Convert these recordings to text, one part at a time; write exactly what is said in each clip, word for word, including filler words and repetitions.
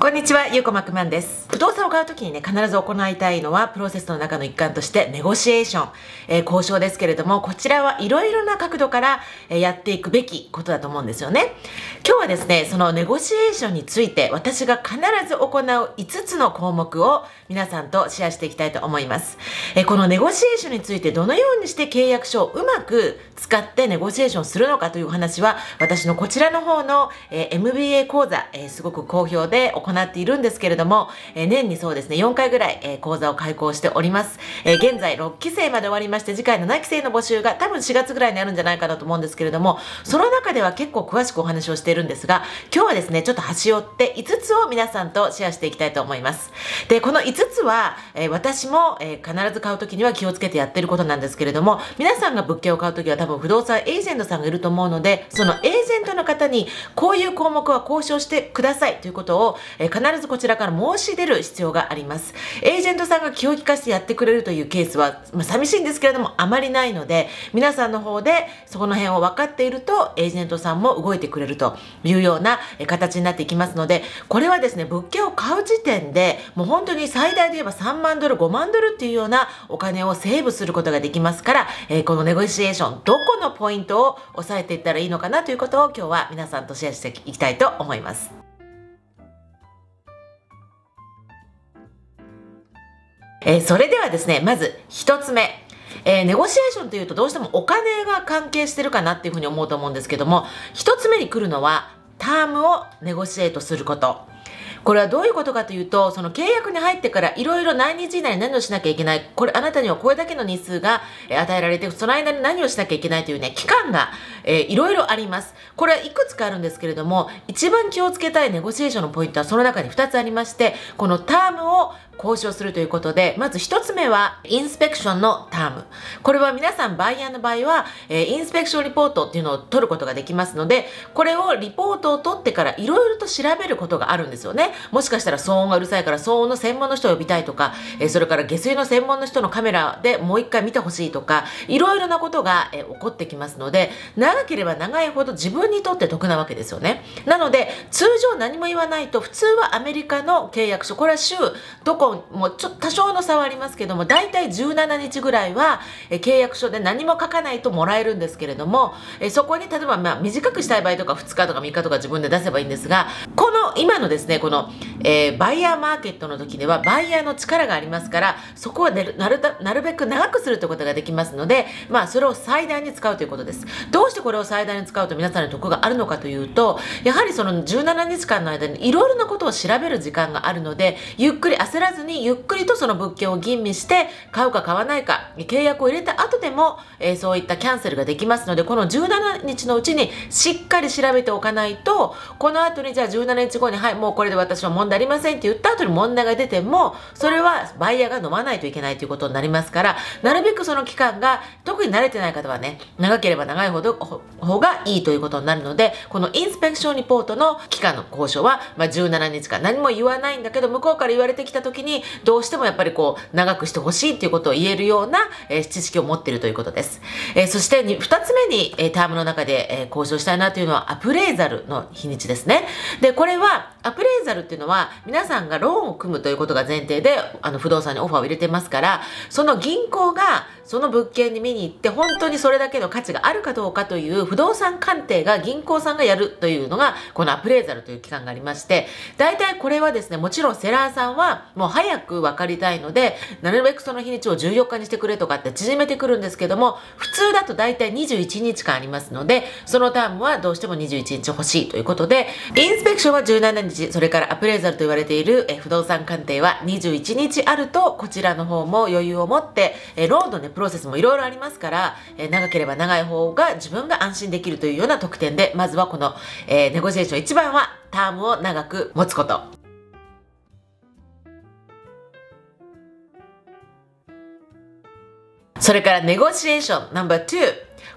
こんにちは、ゆうこまくまんです。不動産を買うときにね、必ず行いたいのは、プロセスの中の一環として、ネゴシエーション、えー、交渉ですけれども、こちらはいろいろな角度から、えー、やっていくべきことだと思うんですよね。今日はですね、そのネゴシエーションについて、私が必ず行ういつつの項目を皆さんとシェアしていきたいと思います。えー、このネゴシエーションについて、どのようにして契約書をうまく使ってネゴシエーションするのかという話は、私のこちらの方の、えー、エムビーエー 講座、えー、すごく好評で行っているんですけれども、えー、年にそうですね、よんかいぐらい、えー、講座を開講しております。えー、現在ろっきせいまで終わりまして、次回ななきせいの募集が多分しがつぐらいにあるんじゃないかなと思うんですけれども、その中では結構詳しくお話をしているんですが、今日はですね、ちょっと端折っていつつを皆さんとシェアしていきたいと思います。で、このいつつは、えー、私も、えー、必ず買うときには気をつけてやってることなんですけれども、皆さんが物件を買うときは多分不動産エージェントさんがいると思うので、そのエージェントの方にこういう項目は交渉してくださいということを、えー、必ずこちらから申し出る必要があります。エージェントさんが気を利かせてやってくれるというケースは、まあ、寂しいんですけれどもあまりないので、皆さんの方でそこの辺を分かっているとエージェントさんも動いてくれるというような形になっていきますので、これはですね、物件を買う時点でもう本当に最大で言えばさんまんドルごまんドルっていうようなお金をセーブすることができますから、えー、このネゴシエーションどこのポイントを押さえていったらいいのかなということを今日は皆さんとシェアしていきたいと思います。えー、それではですね、まずひとつめ、えー、ネゴシエーションというとどうしてもお金が関係してるかなっていうふうに思うと思うんですけども、ひとつめに来るのはタームをネゴシエートすること。これはどういうことかというと、その契約に入ってからいろいろ何日以内に何をしなきゃいけない、これあなたにはこれだけの日数が与えられて、その間に何をしなきゃいけないというね、期間が、えー、いろいろあります。これはいくつかあるんですけれども、一番気をつけたいネゴシエーションのポイントはその中にふたつありまして、このタームを交渉するということで、まずひとつめはインスペクションのターム。これは皆さんバイヤーの場合は、えー、インスペクションリポートっていうのを取ることができますので、これをリポートを取ってからいろいろと調べることがあるんですよね。もしかしたら騒音がうるさいから騒音の専門の人を呼びたいとか、えー、それから下水の専門の人のカメラでもう一回見てほしいとか、いろいろなことが、えー、起こってきますので、長ければ長いほど自分にとって得なわけですよね。なので通常何も言わないと、普通はアメリカの契約書、これは州どこもうちょっと多少の差はありますけども、だいたいじゅうしちにちぐらいはえ契約書で何も書かないともらえるんですけれども、えそこに例えばまあ短くしたい場合とかふつかとかみっかとか自分で出せばいいんですが、この今のですね、この、えー、バイヤーマーケットの時ではバイヤーの力がありますから、そこはなる、なる、なるべく長くするということができますので、まあそれを最大に使うということです。どうしてこれを最大に使うと皆さんに得があるのかというと、やはりそのじゅうしちにちかんの間にいろいろなことを調べる時間があるので、ゆっくり焦らずにゆっくりとその物件を吟味して買うか買わないか、契約を入れた後でも、えー、そういったキャンセルができますので、このじゅうしちにちのうちにしっかり調べておかないと、この後にじゃあじゅうしちにちごにはいもうこれで私は問題ありませんって言った後に問題が出ても、それはバイヤーが飲まないといけないということになりますから、なるべくその期間が、特に慣れてない方はね、長ければ長いほど方がいいということになるので、このインスペクションリポートの期間の交渉は、まあ、じゅうしちにちかん何も言わないんだけど、向こうから言われてきた時にどうしてもやっぱりこう長くしてほしいっていうことを言えるような、えー、知識を持っているということです。えー、そしてふたつめに、えー、タームの中で、えー、交渉したいなというのはアプレーザルの日にちですね。で、これはアプレーザルっていうのは皆さんがローンを組むということが前提であの不動産にオファーを入れてますから、その銀行がその物件に見に行って本当にそれだけの価値があるかどうかという不動産鑑定が銀行さんがやるというのがこのアプレーザルという期間がありまして、大体これはですね、もちろんセラーさんはもう早く分かりたいので、なるべくその日にちをじゅうよっかにしてくれとかって縮めてくるんですけども、普通だと大体にじゅういちにちかんありますので、そのタームはどうしてもにじゅういちにち欲しいということで、インスペクションはじゅうしちにち、それからアプレーザルと言われているえ不動産鑑定はにじゅういちにちあると、こちらの方も余裕を持ってえロードね、プロセスもいろいろありますから、え長ければ長い方が自分が安心できるというような特典で、まずはこの、えー、ネゴシエーション一番はタームを長く持つこと。それからネゴシエーションナンバーに、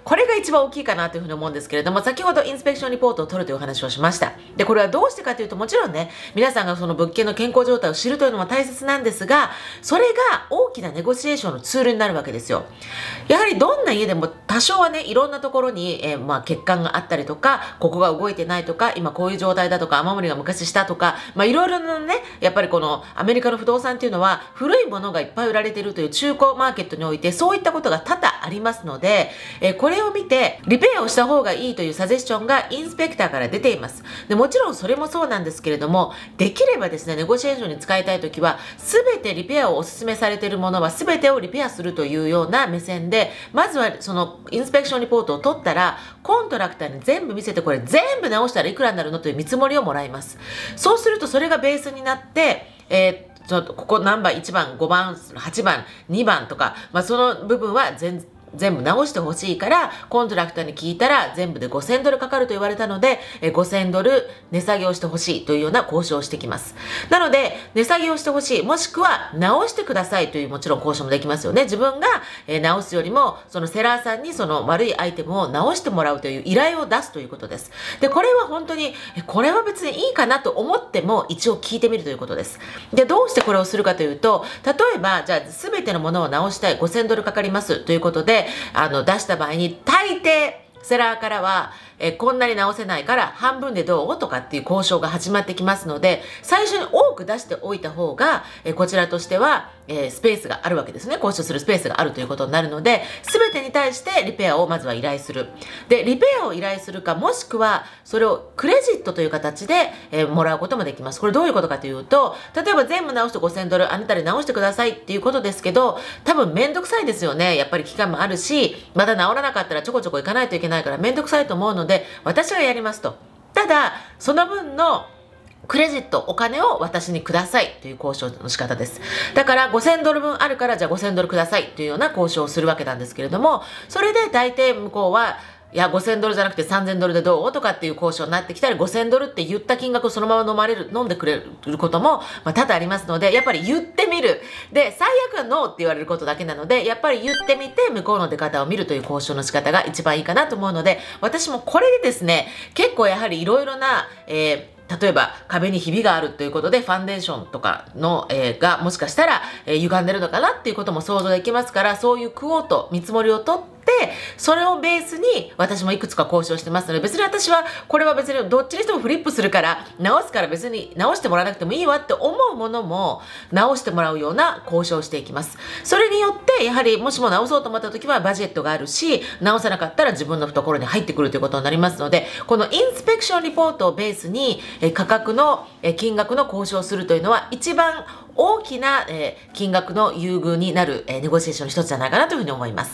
これが一番大きいかなというふうに思うんですけれども、先ほどインスペクションリポートを取るというお話をしました。で、これはどうしてかというと、もちろんね、皆さんがその物件の健康状態を知るというのも大切なんですが、それが大きなネゴシエーションのツールになるわけですよ。やはりどんな家でも多少はね、いろんなところに、えー、まあ欠陥があったりとか、ここが動いてないとか、今こういう状態だとか、雨漏りが昔したとか、まあいろいろなね、やっぱりこのアメリカの不動産っていうのは、古いものがいっぱい売られているという中古マーケットにおいて、そういったことが多々ありますので、えー、これを見て、リペアをした方がいいというサジェスションがインスペクターから出ています。で、もちろんそれもそうなんですけれども、できればですね、ネゴシエーションに使いたいときは、すべてリペアをお勧めされているものはすべてをリペアするというような目線で、まずはそのインスペクションリポートを取ったら、コントラクターに全部見せて、これ全部直したらいくらになるのという見積もりをもらいます。そうするとそれがベースになって、えーちょっとここ何番いちばんごばんはちばんにばんとか、まあ、その部分は全全部直してほしいから、コントラクターに聞いたら全部でごせんドルかかると言われたので、ごせんドル値下げをしてほしいというような交渉をしてきます。なので、値下げをしてほしい、もしくは直してくださいというもちろん交渉もできますよね。自分が直すよりも、そのセラーさんにその悪いアイテムを直してもらうという依頼を出すということです。で、これは本当に、これは別にいいかなと思っても一応聞いてみるということです。で、どうしてこれをするかというと、例えば、じゃあ全てのものを直したい、ごせんドルかかりますということで、あの出した場合に大抵セラーからはえこんなに直せないから半分でどうとかっていう交渉が始まってきますので、最初に多く出しておいた方がえこちらとしてはえスペースがあるわけですね。交渉するスペースがあるということになるので、全てに対してリペアをまずは依頼する。で、リペアを依頼するか、もしくはそれをクレジットという形でえもらうこともできます。これどういうことかというと、例えば全部直すとごせんドル、あなたで直してくださいっていうことですけど、多分めんどくさいですよね。やっぱり期間もあるし、また直らなかったらちょこちょこ行かないといけないからめんどくさいと思うので、私がやりますと。ただ、その分のクレジット、お金を私にくださいという交渉の仕方です。だからごせんドル分あるから、じゃあごせんドルくださいというような交渉をするわけなんですけれども、それで大抵向こうは、いや、ごせんドルじゃなくてさんぜんドルでどうとかっていう交渉になってきたり、ごせんドルって言った金額をそのまま飲まれる、飲んでくれることも、まあ、多々ありますので、やっぱり言ってみる。で、最悪はノーって言われることだけなので、やっぱり言ってみて、向こうの出方を見るという交渉の仕方が一番いいかなと思うので、私もこれでですね、結構やはりいろいろな、えー例えば壁にひびがあるということでファンデーションとかの、えー、がもしかしたら、えー、歪んでるのかなっていうことも想像できますから、そういうクオート見積もりを取ってそれをベースに私もいくつか交渉してますので、別に私はこれは別にどっちにしてもフリップするから直すから別に直してもらわなくてもいいわって思うものも直してもらうような交渉をしていきます。それによってやはりもしも直そうと思った時はバジェットがあるし、直さなかったら自分の懐に入ってくるということになりますので、このインスペクションリポートをベースに価格の金額の交渉をするというのは一番大きな金額の優遇になるネゴシエーションの一つじゃないかなというふうに思います。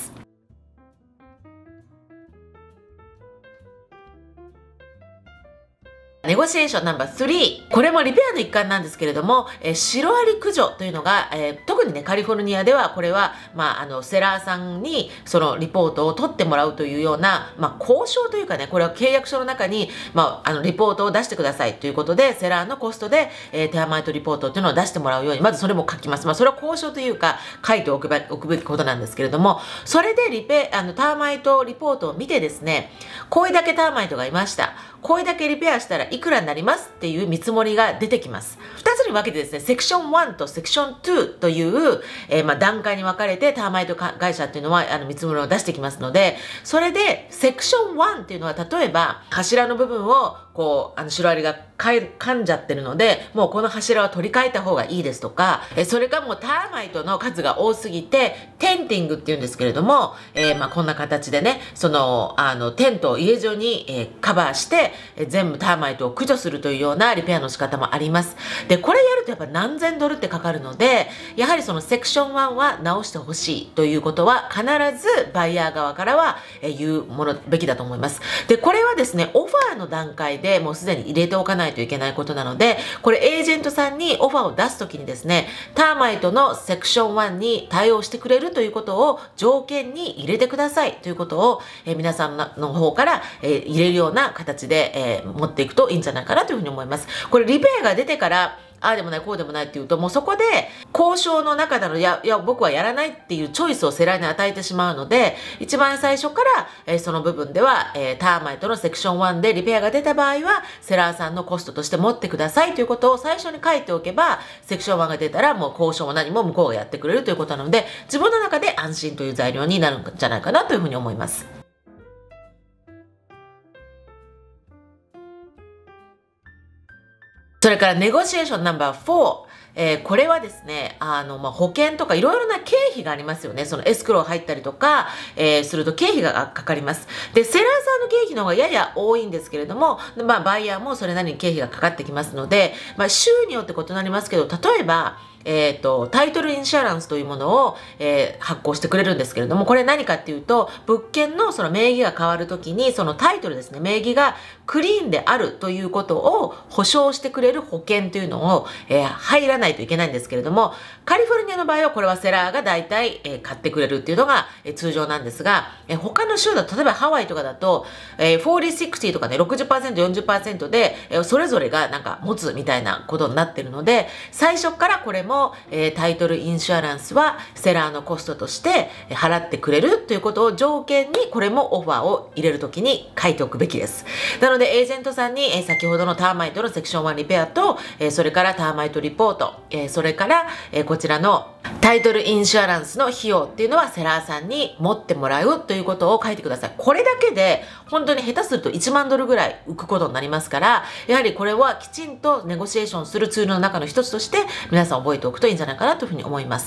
ネゴシエーションナンバースリー。これもリペアの一環なんですけれども、えー、シロアリ駆除というのが、えー、特にね、カリフォルニアでは、これは、まあ、あの、セラーさんに、そのリポートを取ってもらうというような、まあ、交渉というかね、これは契約書の中に、まあ、あの、リポートを出してくださいということで、セラーのコストで、えー、テアマイトリポートっていうのを出してもらうように、まずそれも書きます。まあ、それは交渉というか、書いておくべおくべきことなんですけれども、それでリペ、あの、ターマイトリポートを見てですね、これだけターマイトがいました。これだけリペアしたらいくらになりますっていう見積もりが出てきます。ふたつに分けてですね、セクションワンとセクションツーという、えー、まあ段階に分かれてターマイト会社っていうのはあの見積もりを出してきますので、それでセクションワンっていうのは例えば柱の部分をこうあのシロアリが噛んじゃってるので、もうこの柱は取り替えた方がいいですとか、えそれかもうターマイトの数が多すぎてテンティングっていうんですけれども、えー、まあこんな形でね、そのあのテントを家中に、えー、カバーして、えー、全部ターマイトを駆除するというようなリペアの仕方もあります。で、これやるとやっぱ何千ドルってかかるので、やはりそのセクションワンは直してほしいということは必ずバイヤー側からは、えー、言うものべきだと思います。で、これはですね、オファーの段階でもうすでに入れておかないといけないことなので、これエージェントさんにオファーを出すときにですね、ターマイトのセクションワンに対応してくれるということを条件に入れてくださいということを、えー、皆さんの方から、えー、入れるような形で、えー、持っていくといいんじゃないかなというふうに思います。これリペアが出てからああでもないこうでもないっていうと、もうそこで交渉の中でのいやいや僕はやらないっていうチョイスをセラーに与えてしまうので、一番最初から、えー、その部分では、えー、ターマイトのセクションワンでリペアが出た場合はセラーさんのコストとして持ってくださいということを最初に書いておけば、セクションワンが出たらもう交渉も何も向こうがやってくれるということなので、自分の中で安心という材料になるんじゃないかなというふうに思います。それからネゴシエーションナンバーフォー。えー、これはですね、あの、まあ、保険とかいろいろな経費がありますよね。そのエスクロー入ったりとか、えー、すると経費がかかります。で、セラーさんの経費の方がやや多いんですけれども、まあ、バイヤーもそれなりに経費がかかってきますので、まあ、州によって異なりますけど、例えば、えっと、タイトルインシュアランスというものを、えー、発行してくれるんですけれども、これ何かっていうと、物件のその名義が変わるときに、そのタイトルですね、名義がクリーンであるということを保証してくれる保険というのを、えー、入らないといけないんですけれども、カリフォルニアの場合はこれはセラーが大体、えー、買ってくれるっていうのが、えー、通常なんですが、えー、他の州だと、例えばハワイとかだと、えー、よんじゅう、ろくじゅうとかね、ろくじゅっパーセント、よんじゅっパーセント で、えー、それぞれがなんか持つみたいなことになってるので、最初からこれも、えー、タイトルインシュアランスはセラーのコストとして払ってくれるということを条件に、これもオファーを入れるときに書いておくべきです。なのでエージェントさんに、えー、先ほどのターマイトのセクションワンリペアと、えー、それからターマイトリポート、えー、それから、えー、こちらのタイトルインシュアランスの費用っていうのはセラーさんに持ってもらうということを書いてください。これだけで本当に下手するといちまんドルぐらい浮くことになりますから、やはりこれはきちんとネゴシエーションするツールの中の一つとして皆さん覚えておくといいんじゃないかなというふうに思います。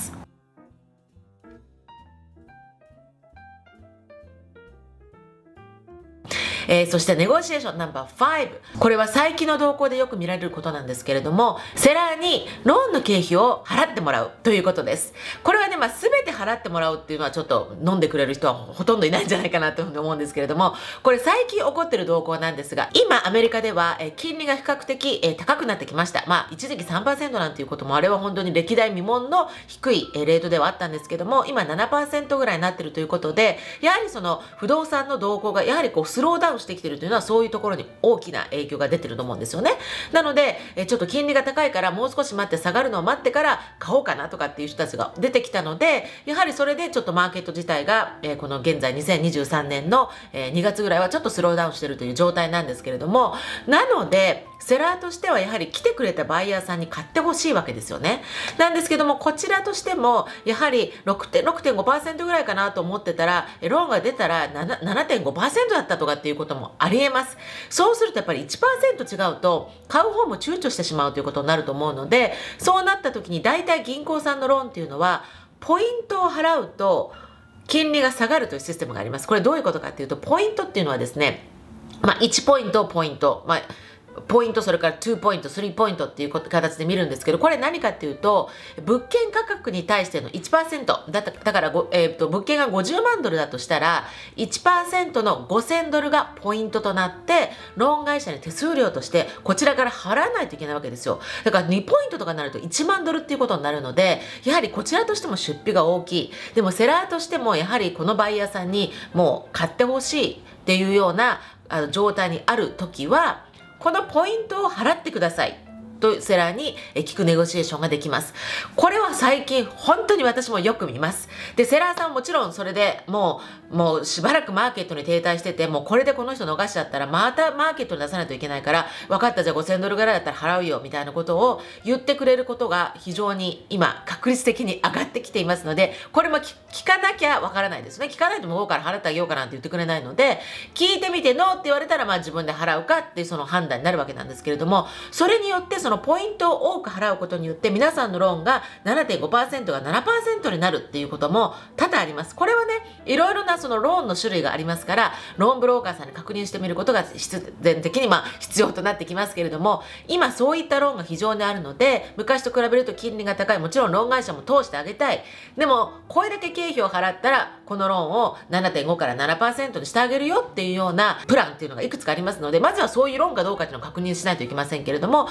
えー、そしてネゴシエーションナンバーご。これは最近の動向でよく見られることなんですけれども、セラーにローンの経費を払ってもらうということです。これはね、まあ、全て払ってもらうっていうのはちょっと飲んでくれる人はほとんどいないんじゃないかなというふうに思うんですけれども、これ最近起こっている動向なんですが、今アメリカでは、えー、金利が比較的、えー、高くなってきました。まあ、一時期 さんパーセント なんていうことも、あれは本当に歴代未聞の低い、えー、レートではあったんですけども、今 ななパーセント ぐらいになっているということで、やはりその不動産の動向がやはりこうスローダウンしてきているというのは、そういうところに大きな影響が出てると思うんですよね。なので、えちょっと金利が高いからもう少し待って下がるのを待ってから買おうかなとかっていう人たちが出てきたので、やはりそれでちょっとマーケット自体が、えー、この現在にせんにじゅうさんねんの、えー、にがつぐらいはちょっとスローダウンしてるという状態なんですけれども、なのでセラーとしてはやはり来てくれたバイヤーさんに買ってほしいわけですよね。なんですけども、こちらとしてもやはり ろくてんごパーセント ぐらいかなと思ってたら、ローンが出たら ななてんごパーセント だったとかっていうこともありえます。そうするとやっぱり いちパーセント 違うと買う方も躊躇してしまうということになると思うので、そうなった時に大体銀行さんのローンっていうのはポイントを払うと金利が下がるというシステムがあります。これどういうことかっていうと、ポイントっていうのはですね、まあ、いちポイントポイント、まあポイント、それからにポイント、さんポイントっていう形で見るんですけど、これ何かっていうと、物件価格に対しての いちパーセント だ, だから、えー、と物件がごじゅうまんドルだとしたら いちパーセント のごせんドルがポイントとなって、ローン会社に手数料としてこちらから払わないといけないわけですよ。だからにポイントとかになるといちまんドルっていうことになるので、やはりこちらとしても出費が大きい。でもセラーとしてもやはりこのバイヤーさんにもう買ってほしいっていうようなあの状態にある時は、このポイントを払ってくださいとセラーに聞くネゴシエーションができます。これは最近本当に私もよく見ます。で、セラーさんはもちろんそれでもう、もうしばらくマーケットに停滞してて、もうこれでこの人逃しちゃったらまたマーケットに出さないといけないから、分かった、じゃあごせんドルぐらいだったら払うよみたいなことを言ってくれることが非常に今確率的に上がってきていますので、これも聞かなきゃわからないですね。聞かないと向こうから払ってあげようかなんて言ってくれないので、聞いてみてノーって言われたらまあ自分で払うかっていうその判断になるわけなんですけれども、それによってそのポイントを多く払うことによって皆さんのローンが ななてんごパーセント が ななパーセント になるっていうことも多々あります。これはね、いろいろなそのローンの種類がありますから、ローンブローカーさんに確認してみることが必然的にまあ必要となってきますけれども、今そういったローンが非常にあるので、昔と比べると金利が高い。もちろんローン会社も通してあげたい。でもこれだけ経費を払ったらこのローンを ななてんご から ななパーセント にしてあげるよっていうようなプランっていうのがいくつかありますので、まずはそういうローンかどうかっていうのを確認しないといけませんけれども、それで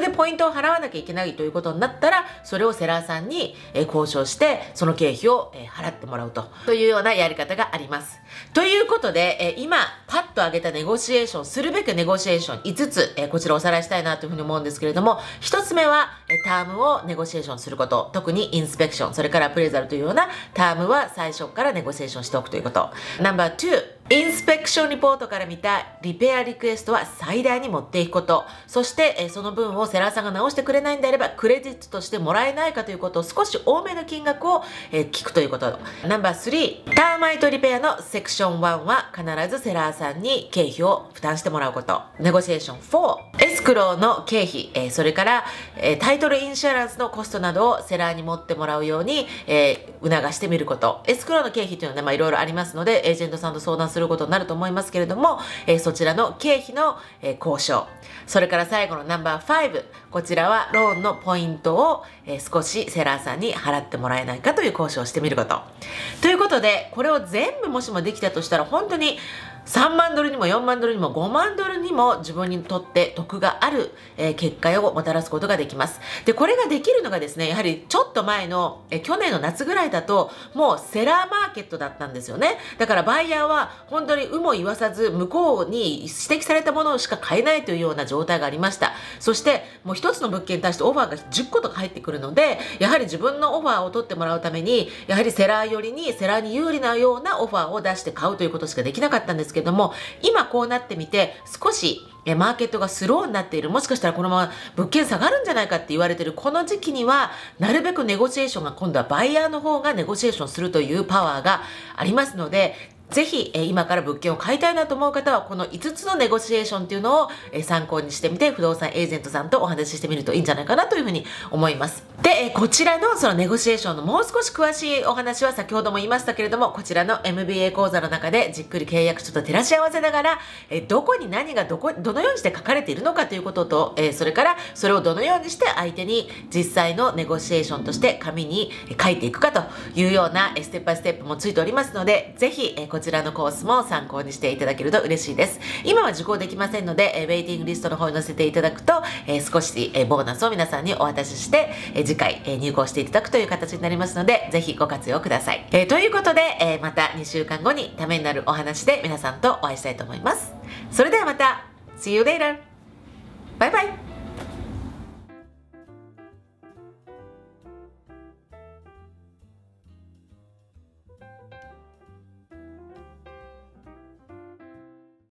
でポイントを払わなきゃいけないということになったら、それをセラーさんに交渉してその経費を払ってもらうとというようなやり方があります。ということで、今パッと挙げたネゴシエーションするべくネゴシエーションいつつ、こちらおさらいしたいなというふうに思うんですけれども、ひとつめはタームをネゴシエーションすること、特にインスペクション、それからアプレーザルというようなタームは最初からネゴシエーションしておくということ。ナンバーツー、インスペクションリポートから見たリペアリクエストは最大に持っていくこと。そして、その分をセラーさんが直してくれないんであれば、クレジットとしてもらえないかということを少し多めの金額を聞くということ。ナンバースリー、ターマイトリペアのセクションワンは必ずセラーさんに経費を負担してもらうこと。ネゴシエーションフォー、エスクローの経費、それからタイトルインシュアランスのコストなどをセラーに持ってもらうように促してみること。エスクローの経費というのはね、まあいろいろありますので、エージェントさんと相談することになると思いますけれども、えー、そちらの経費の、えー、交渉。それから最後のナンバーファイブ。こちらはローンのポイントを、えー、少しセラーさんに払ってもらえないかという交渉をしてみること。ということで、これを全部もしもできたとしたら、本当にさんまんドルにもよんまんドルにもごまんドルにも自分にとって得がある、えー、結果をもたらすことができます。で、これができるのがですね、やはりちょっと前の、えー、去年の夏ぐらいだと、もうセラーマーケットだったんですよね。だからバイヤーは本当に有無を言わさず、向こうに指摘されたものしか買えないというような状態がありました。そして、もう一つの物件に対してオファーがじゅっことか入ってくるので、やはり自分のオファーを取ってもらうために、やはりセラー寄りに、セラーに有利なようなオファーを出して買うということしかできなかったんですけども、今こうなってみて少しマーケットがスローになっている、もしかしたらこのまま物件下がるんじゃないかって言われているこの時期には、なるべくネゴシエーションが今度はバイヤーの方がネゴシエーションするというパワーがありますので、ぜひ、え今から物件を買いたいなと思う方は、このいつつのネゴシエーションっていうのを、え参考にしてみて、不動産エージェントさんとお話ししてみるといいんじゃないかなというふうに思います。で、えこちらのそのネゴシエーションのもう少し詳しいお話は先ほども言いましたけれども、こちらの エムビーエー 講座の中でじっくり契約書と照らし合わせながら、えどこに何がどこ、どのようにして書かれているのかということと、えそれからそれをどのようにして相手に実際のネゴシエーションとして紙に書いていくかというようなステップバイステップもついておりますので、ぜひ、えこちらのコースも参考にしていただけると嬉しいです。今は受講できませんので、えウェイティングリストの方に載せていただくと、え少し、えボーナスを皆さんにお渡しして、え次回、え入講していただくという形になりますので、ぜひご活用ください。えー、ということで、えー、またにしゅうかんごにためになるお話で皆さんとお会いしたいと思います。それではまた See you later! バイバイ